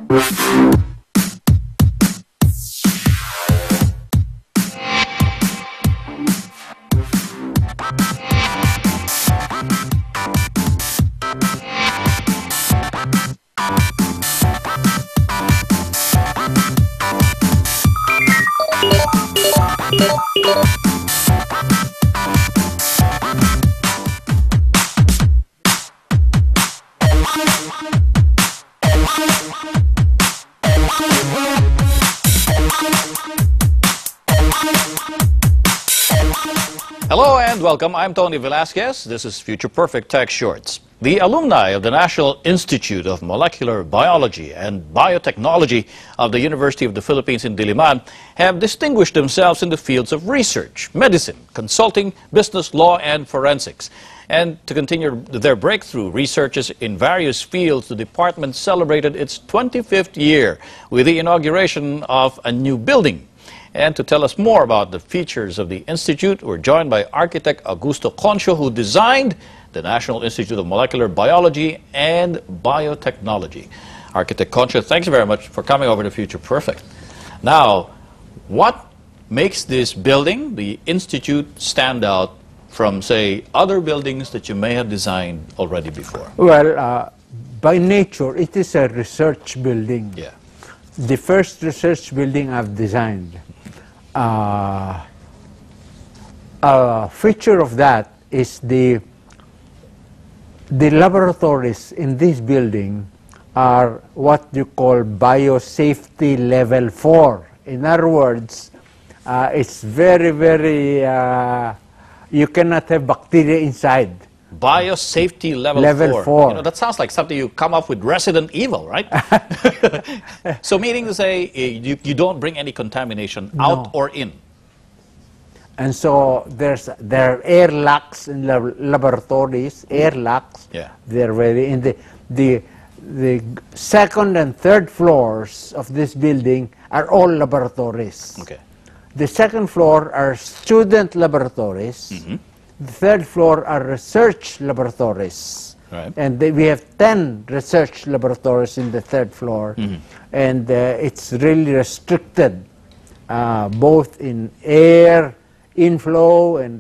Hello and welcome. I'm Tony Velasquez. This is Future Perfect Tech Shorts. The alumni of the National Institute of Molecular Biology and Biotechnology of the University of the Philippines in Diliman have distinguished themselves in the fields of research, medicine, consulting, business law, and forensics. And to continue their breakthrough researches in various fields, the department celebrated its 25th year with the inauguration of a new building. And to tell us more about the features of the Institute, we're joined by architect Augusto Concho, who designed the National Institute of Molecular Biology and Biotechnology. Architect Concho, thank you very much for coming over to Future Perfect. Now, what makes this building, the Institute, stand out from, say, other buildings that you may have designed already before? Well, by nature, it is a research building. Yeah. The first research building I've designed. A feature of that is the laboratories in this building are what you call biosafety level 4. In other words, it's very, very, you cannot have bacteria inside. Biosafety level 4. You know, that sounds like something you come up with Resident Evil, right? So meaning to say, you don't bring any contamination out or in. And so there are air locks in laboratories, air locks. Yeah. They're very in the second and third floors of this building are all laboratories. Okay. The second floor are student laboratories. Mm-hmm. The third floor are research laboratories. Right. And we have 10 research laboratories in the third floor. Mm-hmm. And it's really restricted, both in air, inflow, and,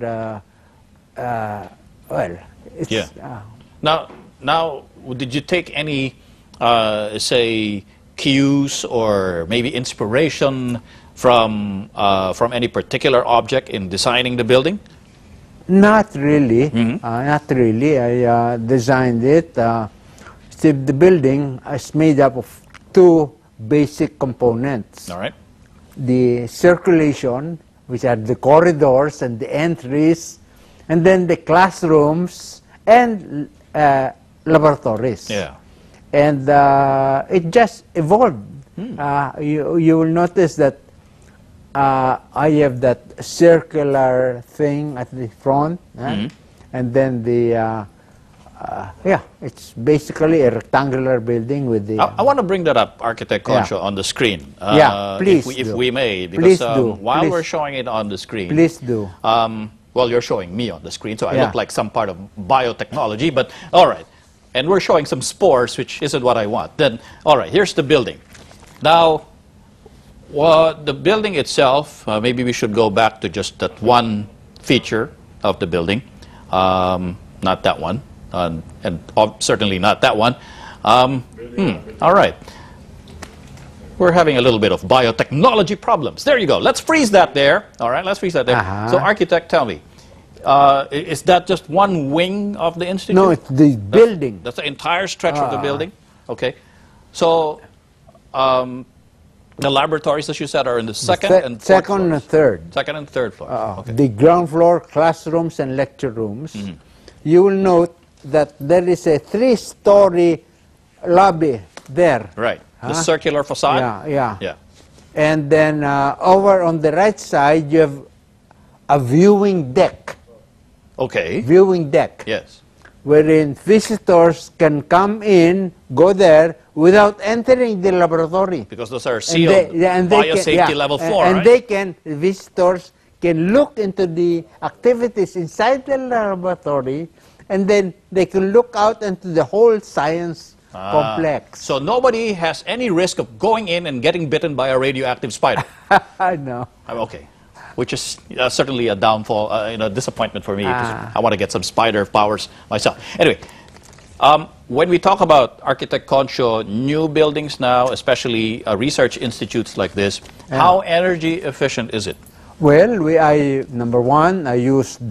well, it's... Yeah. Now, did you take any, say, cues or maybe inspiration from any particular object in designing the building? Not really. Mm-hmm. Not really. I designed it. The building is made up of two basic components. All right. The circulation, which are the corridors and the entries, and then the classrooms and laboratories. Yeah. And it just evolved. You will notice that I have that circular thing at the front, and then the, yeah, it's basically a rectangular building with the... I want to bring that up, Architect Concho, on the screen. Yeah, please if we may, because please do. While we're showing it on the screen... Please do. Well, you're showing me on the screen, so I look like some part of biotechnology, but all right. And we're showing some spores, which isn't what I want. Then, all right, here's the building. Now, the building itself, maybe we should go back to just that one feature of the building. Not that one, and certainly not that one. All right. We're having a little bit of biotechnology problems. There you go. Let's freeze that there. All right, let's freeze that there. So, architect, tell me, is that just one wing of the institute? No, it's the building. That's the entire stretch of the building? Okay. So, the laboratories, as you said, are in the second and third. Second and third floor. Okay. The ground floor, classrooms and lecture rooms. You will note that there is a 3-story lobby there. Right. The circular facade? Yeah. And then over on the right side, you have a viewing deck. Okay. Viewing deck. Yes. Wherein visitors can come in, go there, without entering the laboratory. Because those are sealed, biosafety level 4, and right? Visitors can look into the activities inside the laboratory, and then they can look out into the whole science complex. So nobody has any risk of going in and getting bitten by a radioactive spider. No. Okay, which is certainly a downfall, disappointment for me, because I want to get some spider powers myself. Anyway, when we talk about Architect Concho, new buildings now, especially research institutes like this, how energy efficient is it? Well, number one, I used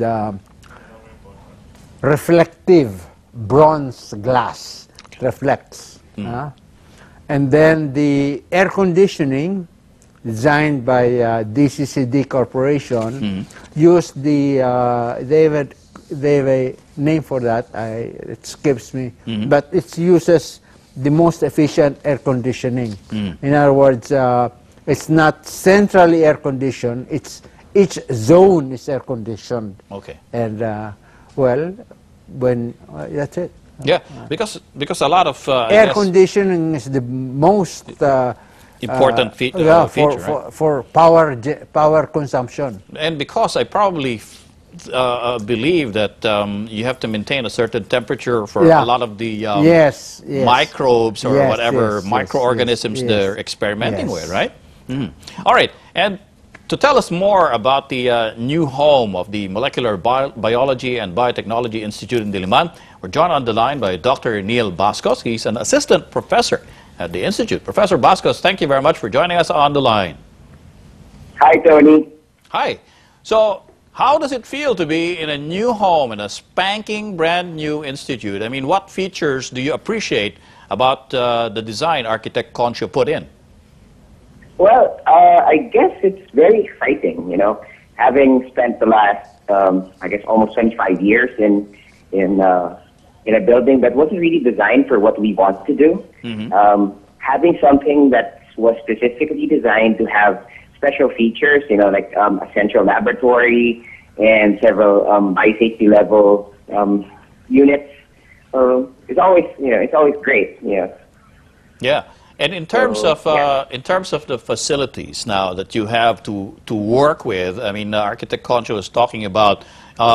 reflective bronze glass, reflects. And then the air conditioning, designed by DCCD Corporation, used the, they have a name for that, it escapes me, but it uses the most efficient air conditioning. In other words, it's not centrally air conditioned, each zone is air conditioned. Okay. And, well, that's it. Yeah, because a lot of air conditioning is the most important feature, right? for power consumption. And because I probably believe that you have to maintain a certain temperature for a lot of the microbes or whatever microorganisms they're experimenting with, right? All right, and to tell us more about the new home of the Molecular Biology and Biotechnology Institute in Diliman, we're joined on the line by Dr. Neil Bascos. He's an assistant professor at the Institute. Professor Bascos, thank you very much for joining us on the line. Hi, Tony. Hi. So, how does it feel to be in a new home, in a spanking brand new institute? I mean, what features do you appreciate about the design Architect Concho put in? Well, I guess it's very exciting, having spent the last, I guess, almost 25 years in a building that wasn't really designed for what we want to do. Having something that was specifically designed to have special features, like a central laboratory and several biosafety level units, it's always great. Yeah. And in terms of the facilities now that you have to work with, I mean, Architect Concho is talking about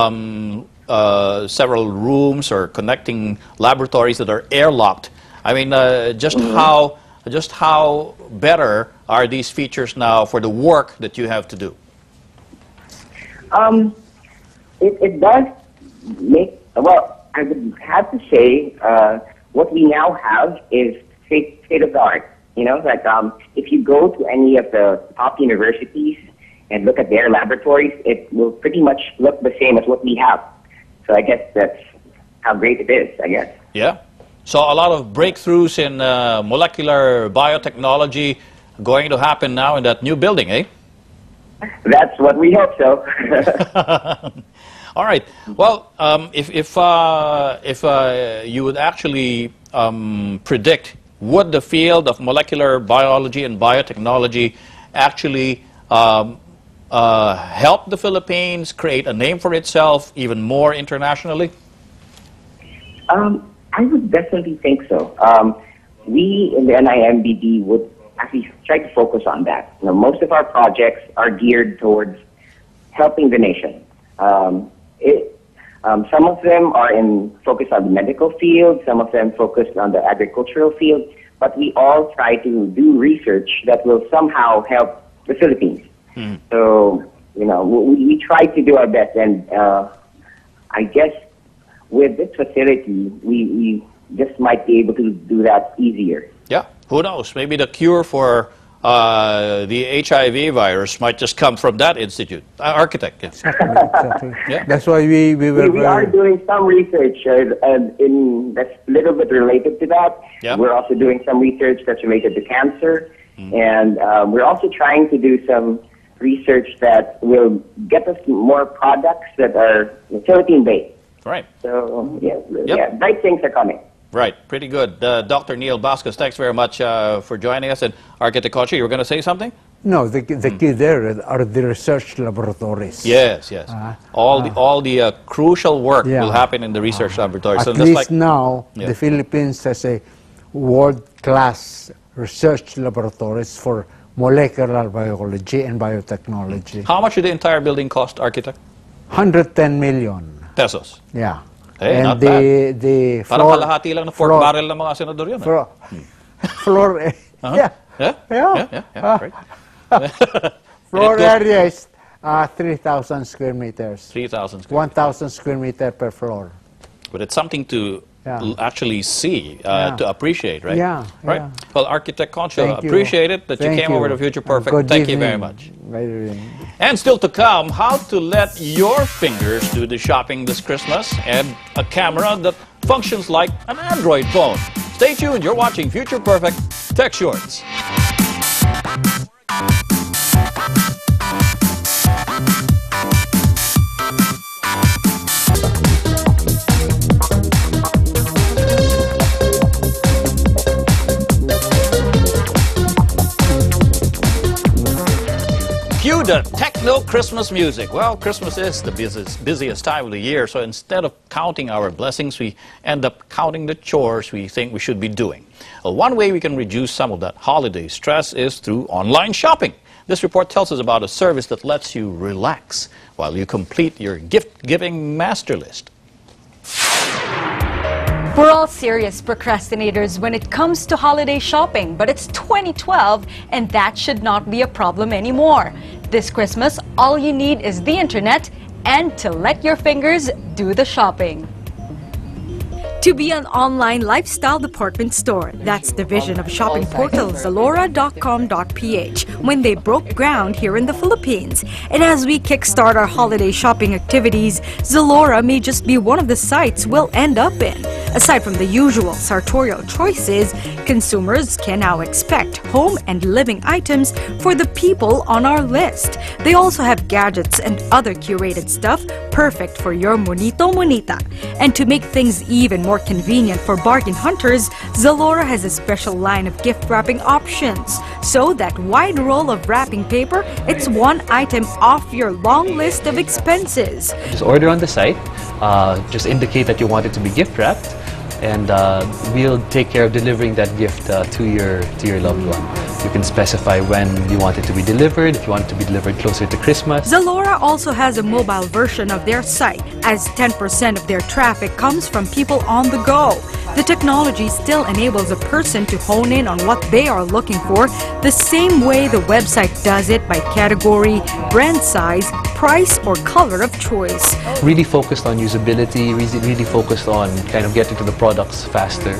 several rooms or connecting laboratories that are airlocked. I mean, just how better are these features now for the work that you have to do? It does make, well, I would have to say what we now have is state of the art. If you go to any of the top universities and look at their laboratories, it will pretty much look the same as what we have. So I guess that's how great it is, I guess. Yeah. So a lot of breakthroughs in molecular biotechnology going to happen now in that new building, eh? That's what we hope so. All right. Well, if you would actually predict, would the field of molecular biology and biotechnology actually help the Philippines create a name for itself even more internationally? I would definitely think so. We in the NIMBD would actually try to focus on that. Most of our projects are geared towards helping the nation. Some of them are focused on the medical field, some of them focused on the agricultural field, but we all try to do research that will somehow help the Philippines. So, we try to do our best, and I guess with this facility, we just might be able to do that easier. Yeah, who knows? Maybe the cure for the HIV virus might just come from that institute. Architect, yeah. Exactly. Yeah. That's why we are doing some research that's a little bit related to that. Yeah. We're also doing some research that's related to cancer. And we're also trying to do some research that will get us more products that are Philippine-based. Right. So, yeah, bright things are coming. Right, pretty good. Dr. Neil Bascos, thanks very much for joining us. And Architect Concho, you were going to say something? No, the key there are the research laboratories. Yes, yes. All the crucial work will happen in the research laboratories. At least now, the Philippines has a world-class research laboratories for molecular biology and biotechnology. How much did the entire building cost, Architect? 110 million. Pesos. Yeah. Hey, not bad. Parang kalahati lang na pork barrel ng mga senador yun. Floor, Yeah. Right. floor area is 3,000 square meters. 3,000 square 1,000 square meter per floor. But it's something to actually see, to appreciate, right? Yeah. Right. Yeah. Well, Architect Concho, Thank you. appreciate it that you Thank came over to Future Perfect. Good Thank you evening. very much. Very good. And still to come, how to let your fingers do the shopping this Christmas, and a camera that functions like an Android phone. Stay tuned. You're watching Future Perfect Tech Shorts. Cue the techno Christmas music. Well, Christmas is the busiest time of the year, so instead of counting our blessings, we end up counting the chores we think we should be doing. Well, one way we can reduce some of that holiday stress is through online shopping. This report tells us about a service that lets you relax while you complete your gift-giving master list. We're all serious procrastinators when it comes to holiday shopping, but it's 2012 and that should not be a problem anymore. This Christmas, all you need is the internet and to let your fingers do the shopping. To be an online lifestyle department store, that's the vision of shopping portal Zalora.com.ph when they broke ground here in the Philippines. And as we kickstart our holiday shopping activities, Zalora may just be one of the sites we'll end up in. Aside from the usual sartorial choices, consumers can now expect home and living items for the people on our list. They also have gadgets and other curated stuff perfect for your monito monita. And to make things even more convenient for bargain hunters, Zalora has a special line of gift wrapping options. So that wide roll of wrapping paper, it's one item off your long list of expenses. Just order on the site, just indicate that you want it to be gift wrapped, and we'll take care of delivering that gift to your loved one. You can specify when you want it to be delivered, if you want it to be delivered closer to Christmas. Zalora also has a mobile version of their site, as 10% of their traffic comes from people on the go. The technology still enables a person to hone in on what they are looking for, the same way the website does it by category, brand size, price, or color of choice. Really focused on usability, really focused on kind of getting to the products faster.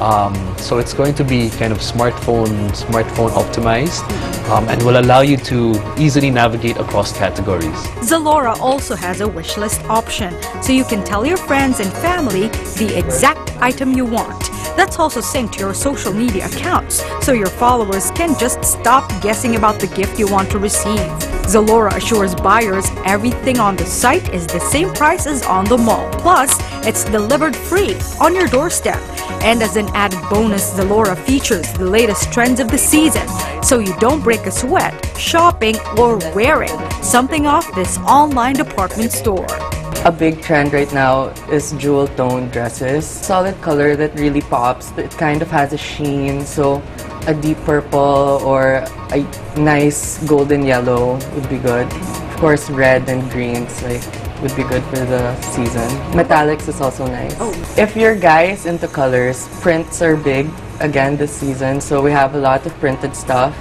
So it's going to be kind of smartphone optimized, and will allow you to easily navigate across categories. Zalora also has a wish list option, so you can tell your friends and family the exact item you want. That's also synced to your social media accounts, so your followers can just stop guessing about the gift you want to receive. Zalora assures buyers everything on the site is the same price as on the mall. Plus, it's delivered free on your doorstep. And as an added bonus, Zalora features the latest trends of the season, so you don't break a sweat shopping or wearing something off this online department store. A big trend right now is jewel tone dresses. Solid color that really pops. It kind of has a sheen, so a deep purple or a nice golden yellow would be good. Of course, red and greens would be good for the season. Metallics is also nice. If your guy is into colors, prints are big again this season, so we have a lot of printed stuff.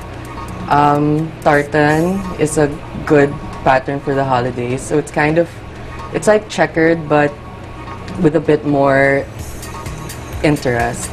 Tartan is a good pattern for the holidays, so it's like checkered but with a bit more interest.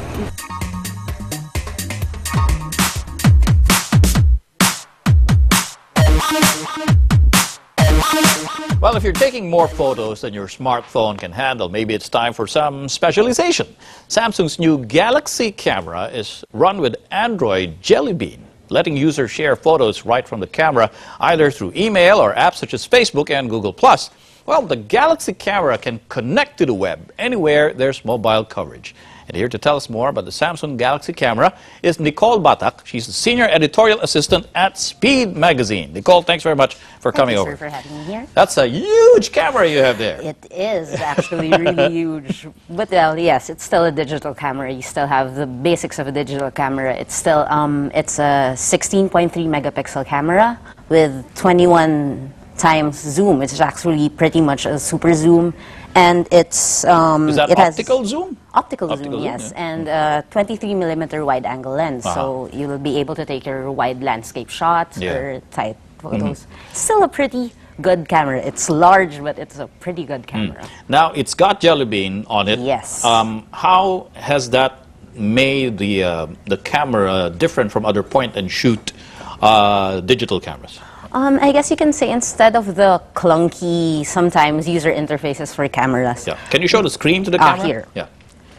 Well, if you're taking more photos than your smartphone can handle, maybe it's time for some specialization. Samsung's new Galaxy camera is run with Android Jelly Bean, letting users share photos right from the camera, either through email or apps such as Facebook and Google+. Well, the Galaxy camera can connect to the web anywhere there's mobile coverage. And here to tell us more about the Samsung Galaxy camera is Nicole Batak. She's the Senior Editorial Assistant at Speed Magazine. Nicole, thanks very much for coming over. Thank you, sir, for having me here. That's a huge camera you have there. It is actually really huge. But well, yes, it's still a digital camera. You still have the basics of a digital camera. It's still it's a 16.3 megapixel camera with 21 times zoom, which is actually pretty much a super zoom, and it's Is that it optical has zoom? optical zoom, yes, yeah. and 23mm wide-angle lens, so you will be able to take your wide landscape shots or tight photos. Still a pretty good camera. It's large, but it's a pretty good camera. Now, it's got Jelly Bean on it. Yes. How has that made the camera different from other point-and-shoot digital cameras? I guess you can say instead of the clunky, sometimes user interfaces for cameras. Yeah. Can you show the screen to the camera? Here. Yeah.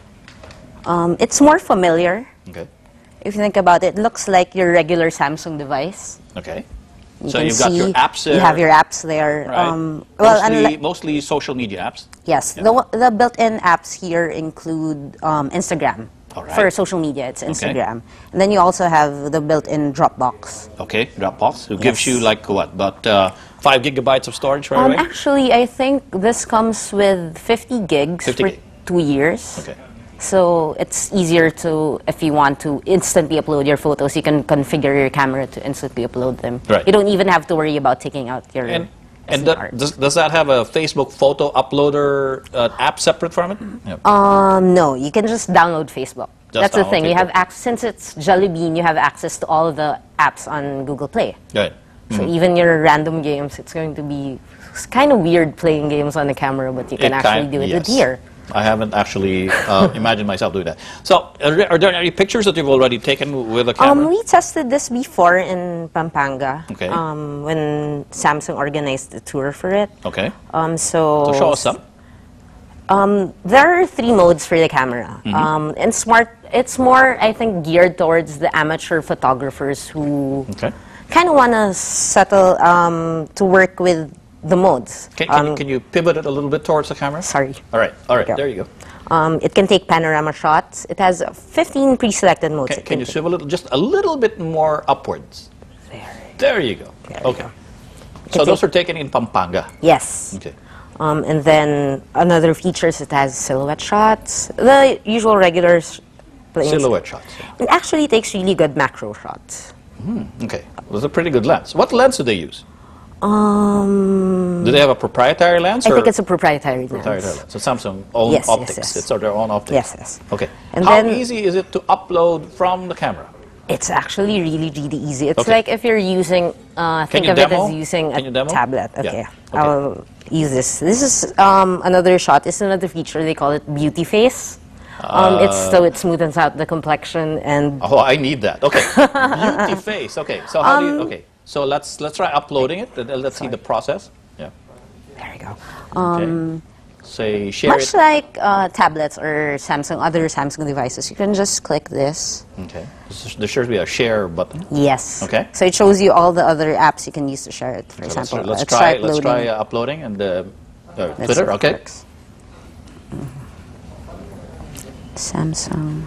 It's more familiar. Okay. If you think about it, it looks like your regular Samsung device. Okay. You So can you've got your see apps there. You have your apps there. Right. Well, mostly social media apps. yes, Yeah. the built-in apps here include Instagram. All right. For social media, it's Instagram. And then you also have the built-in Dropbox. Okay, Dropbox, who gives you Yes. like what, about 5 gigabytes of storage right away? Actually, I think this comes with 50 gigs 50 for gig. 2 years. Okay. So it's easier to, if you want to instantly upload your photos, you can configure your camera to instantly upload them. Right. You don't even have to worry about taking out your And SD that, card. does that have a Facebook photo uploader app separate from it? Yep. No, you can just download Facebook. Just That's the download thing. You have Facebook. since it's Jelly Bean, you have access to all the apps on Google Play. Right. So even your random games, it's going to be kind of weird playing games on the camera, but you can actually do it with here. I haven't actually imagined myself doing that. So, are there any pictures that you've already taken with a camera? We tested this before in Pampanga. Okay. When Samsung organized the tour for it. Okay. So So show us some. there are 3 modes for the camera. Mm-hmm. And it's more, I think, geared towards the amateur photographers who Okay. kind of want to settle to work with the modes. Can you pivot it a little bit towards the camera? Sorry. All right. Yeah. There you go. It can take panorama shots. It has 15 pre-selected modes. Can you swivel it just a little bit more upwards? There you go. Okay. So those are taken in Pampanga. Yes. Okay. And then another feature is it has silhouette shots. The usual regular planes. Silhouette shots. Yeah. It actually takes really good macro shots. Okay. That's a pretty good lens. What lens do they use? Um, Do they have a proprietary lens? I or think it's a proprietary proprietary lens. lens. So Samsung own Yes, yes, optics. yes. It's their own optics. Yes, yes. Okay. And How then- easy is it to upload from the camera? It's actually really, really easy. It's Okay. like if you're using, think you of it demo? as using Can you a demo? tablet. Yeah. Okay. Okay. I'll use this. This is another shot. It's another feature. They call it beauty face. So it smoothens out the complexion and Oh, I need that. Okay. Beauty face. Okay. So how do you? Okay. So let's try uploading it. And let's see the process. Yeah. there you go. Okay. Say share Much it. like tablets or other Samsung devices, you can just click this. Okay. There should be a share button. Yes. Okay. So it shows you all the other apps you can use to share it. For So example, let's try uploading. uploading and Let's see Twitter. if it Okay. works. Samsung.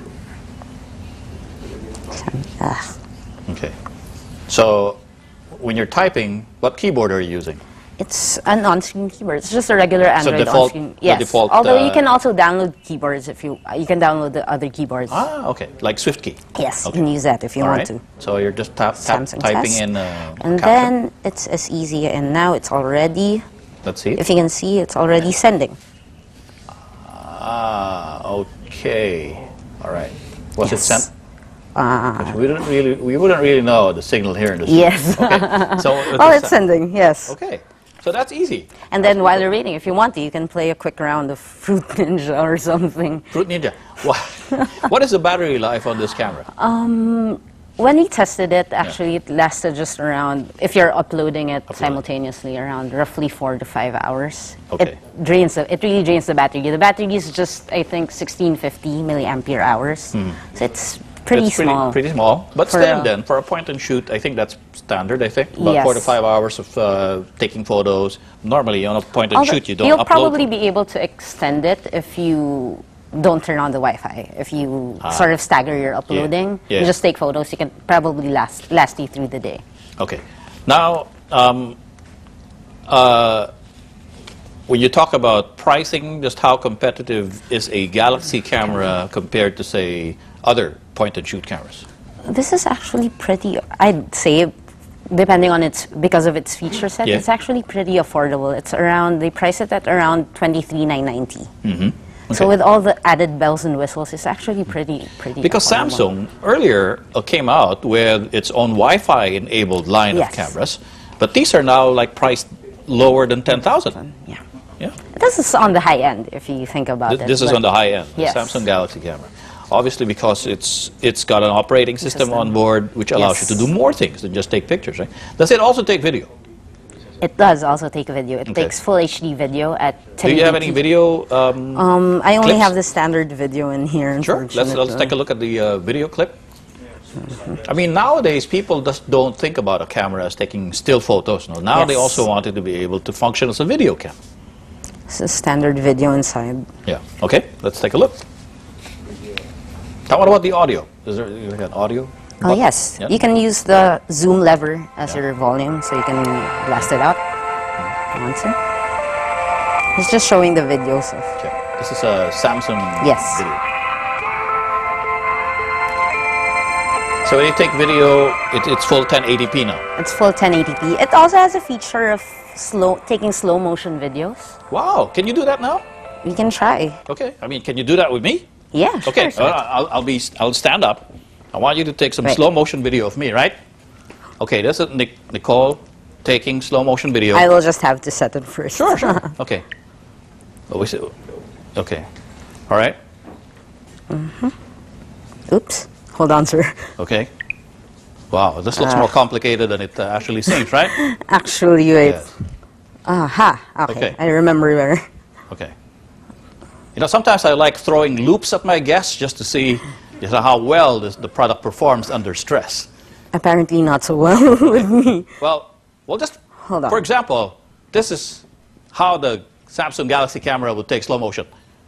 Okay. So when you're typing, what keyboard are you using? It's an on-screen keyboard. It's just a regular Android default- on-screen. the Yes. default, Although you can also download keyboards if you can download the other keyboards. Ah, okay. Like SwiftKey. Yes, Okay. you can use that if you All want right. to. So you're just Samsung typing test. in And caption. then it's as easy. And now it's already. Let's see. If you can see, it's already sending. Ah, okay. All right. Was it Yes. sent? 'Cause we wouldn't really know the signal here in the studio. Yes. Okay. So Oh, it's sending. Yes. Okay. So that's easy. And then while you're waiting, if you want to, you can play a quick round of Fruit Ninja or something. Fruit Ninja. What is the battery life on this camera? When we tested it, actually, it lasted just around, if you're uploading it simultaneously, around roughly 4 to 5 hours. Okay. It really drains the battery. The battery is just, I think, 1650 milliampere hours. So it's pretty It's small. Pretty small. But For still, a- then, for a point and shoot, I think that's standard, I think. About 4 to Yes. 5 hours of taking photos. Normally, on a point and Although shoot, you don't you'll upload. probably be able to extend it if you don't turn on the Wi-Fi. If you sort of stagger your uploading, Yeah. you just take photos, you can probably last you through the day. Okay. Now, when you talk about pricing, just how competitive is a Galaxy camera compared to, say, other point-and-shoot cameras? This is actually pretty, I'd say, depending on because of its feature set, Yeah. it's actually pretty affordable. It's around, they price it at around $23,990. So with all the added bells and whistles, it's actually pretty Because affordable. Samsung earlier came out with its own Wi-Fi enabled line Yes. of cameras, but these are now like priced lower than 10,000. Yeah. Yeah. This is on the high end, if you think about it. This is but- on the high end, the Yes. Samsung Galaxy camera. Obviously, because it's got an operating system on board, which allows you to do more things than just take pictures, right? Does it also take video? It does also take video. It Okay. takes full HD video at 1080p. Do you have any video? I only clips? have the standard video in here. Sure. Let's take a look at the video clip. I mean, nowadays people just don't think about a camera as taking still photos. No, now they Yes. also want it to be able to function as a video camera. It's a standard video inside. Yeah. Okay. Let's take a look. Now, what about the audio? Is there an audio? Oh button? yes, Yeah. you can use the zoom lever as your volume, so you can blast it out. If you want to. It's just showing the videos of. Okay. This is a Samsung Yes. video. So when you take video, it's full 1080p now. It's full 1080p. It also has a feature of taking slow motion videos. Wow. Can you do that now? We can try. Okay. I mean, can you do that with me? Yeah, Okay. sure. I'll stand up. I want you to take some Right. slow motion video of me, right? Okay. This is Nicole taking slow motion video. I will just have to set it first. Sure. Okay. Okay. All right. Oops. Hold on, sir. Okay. Wow. This looks more complicated than it actually seems, right? Actually, wait. Yeah. Aha. Okay. Okay. I remember where. Okay. You know, sometimes I like throwing loops at my guests just to see how well the product performs under stress. Apparently not so well with me. Well, just Hold on. for example, this is how the Samsung Galaxy camera would take slow motion.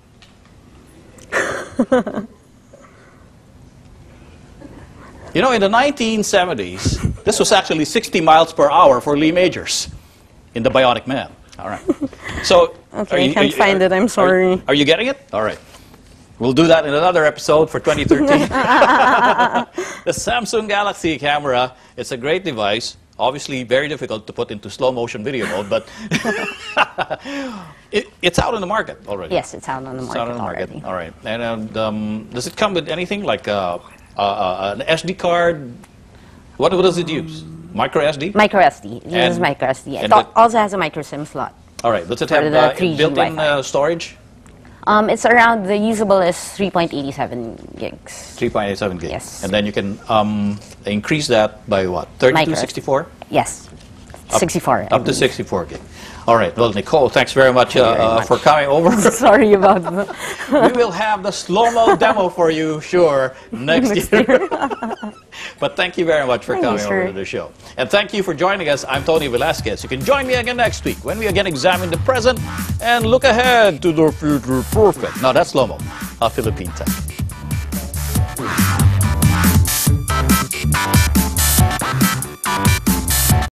You know, in the 1970s, this was actually 60 miles per hour for Lee Majors in the Bionic Man. All right. So, Okay, I can't find it. I'm sorry. Are you getting it? All right. We'll do that in another episode for 2013. The Samsung Galaxy camera, it's a great device. Obviously, very difficult to put into slow motion video mode, but it's out on the market already. Yes, it's out on the market It's out on the market. already. All right. And does it come with anything like an SD card? What does it use? Micro SD? Micro SD. It uses And- micro SD. It and the- also has a micro SIM slot. All right. Does it For have the 3G built-in Wi-Fi. storage? It's around, the usable is 3.87 gigs. 3.87 gigs. Yes. And then you can increase that by what? 32, Micro. 64? Yes. 64. I Up to believe. 64 gig. All right. Well, Nicole, thanks very much, for coming over. Sorry about that. We will have the slow-mo demo for you, sure, next year. But thank you very much for Thank you, coming over sir. to the show. And thank you for joining us. I'm Tony Velasquez. You can join me again next week when we again examine the present and look ahead to the future perfect. Now, that's slow-mo, Philippine Tech.